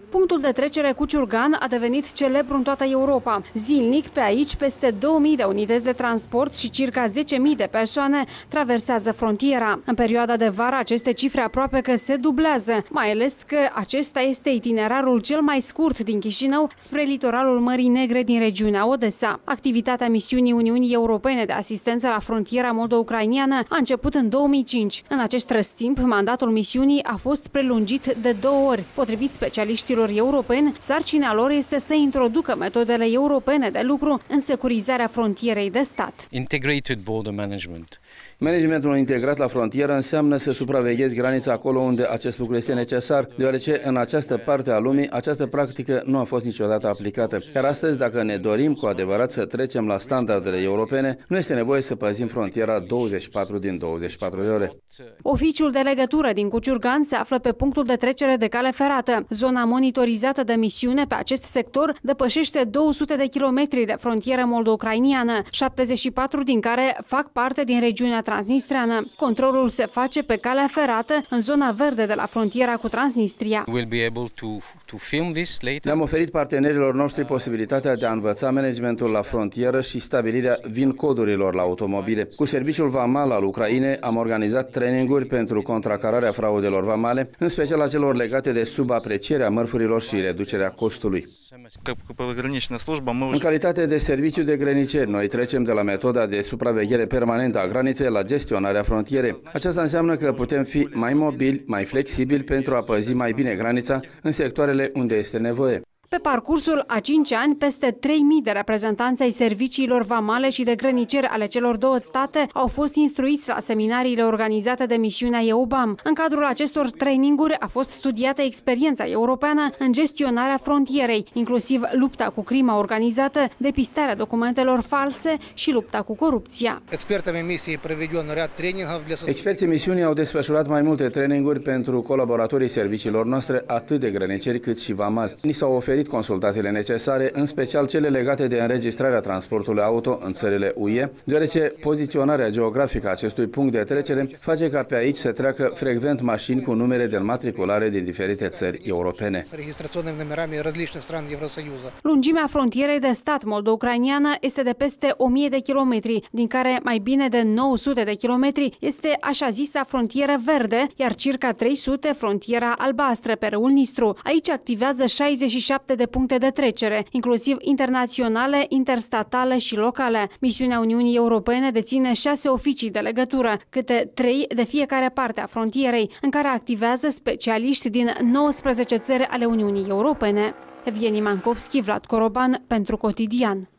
Punctul de trecere cu Ciurgan a devenit celebru în toată Europa. Zilnic, pe aici, peste 2000 de unități de transport și circa 10.000 de persoane traversează frontiera. În perioada de vară, aceste cifre aproape că se dublează, mai ales că acesta este itinerarul cel mai scurt din Chișinău spre litoralul Mării Negre din regiunea Odessa. Activitatea misiunii Uniunii Europene de asistență la frontiera moldo-ucrainiană a început în 2005. În acest răstimp, mandatul misiunii a fost prelungit de 2 ori. Potrivit specialiștilor europeni, sarcina lor este să introducă metodele europene de lucru în securizarea frontierei de stat. Integrated border management. Managementul integrat la frontieră înseamnă să supraveghezi granița acolo unde acest lucru este necesar, deoarece în această parte a lumii această practică nu a fost niciodată aplicată. Iar astăzi, dacă ne dorim cu adevărat să trecem la standardele europene, nu este nevoie să păzim frontiera 24 din 24 de ore. Oficiul de legătură din Cuciurgan se află pe punctul de trecere de cale ferată. Zona monitorizată de misiune pe acest sector depășește 200 de kilometri de frontieră moldo-ucrainiană, 74 din care fac parte din regiunea transnistreană. Controlul se face pe calea ferată în zona verde de la frontiera cu Transnistria. Ne-am oferit partenerilor noștri posibilitatea de a învăța managementul la frontieră și stabilirea VIN-codurilor la automobile. Cu Serviciul Vamal al Ucrainei am organizat traininguri pentru contracararea fraudelor vamale, în special a celor legate de subaprecierea mărfurilor și reducerea costului. În calitate de serviciu de grăniceri, noi trecem de la metoda de supraveghere permanentă a graniței la gestionarea frontierei. Aceasta înseamnă că putem fi mai mobili, mai flexibili pentru a păzi mai bine granița în sectoarele unde este nevoie. Pe parcursul a 5 ani, peste 3.000 de reprezentanți ai serviciilor vamale și de grăniceri ale celor 2 state au fost instruiți la seminariile organizate de misiunea EUBAM. În cadrul acestor traininguri a fost studiată experiența europeană în gestionarea frontierei, inclusiv lupta cu crima organizată, depistarea documentelor false și lupta cu corupția. Experții misiunii au desfășurat mai multe traininguri pentru colaboratorii serviciilor noastre, atât de grăniceri cât și vamali. Ni s-au oferit consultațiile necesare, în special cele legate de înregistrarea transportului auto în țările UE, deoarece poziționarea geografică a acestui punct de trecere face ca pe aici să treacă frecvent mașini cu numere de înmatriculare din diferite țări europene. Lungimea frontierei de stat moldo-ucrainiană este de peste 1000 de kilometri, din care mai bine de 900 de kilometri este așa zisa frontieră verde, iar circa 300 frontiera albastră pe râul Nistru. Aici activează 67 de puncte de trecere, inclusiv internaționale, interstatale și locale. Misiunea Uniunii Europene deține 6 oficii de legătură, câte 3 de fiecare parte a frontierei, în care activează specialiști din 19 țări ale Uniunii Europene. Evgeni Mankovski, Vlad Coroban, pentru Cotidian.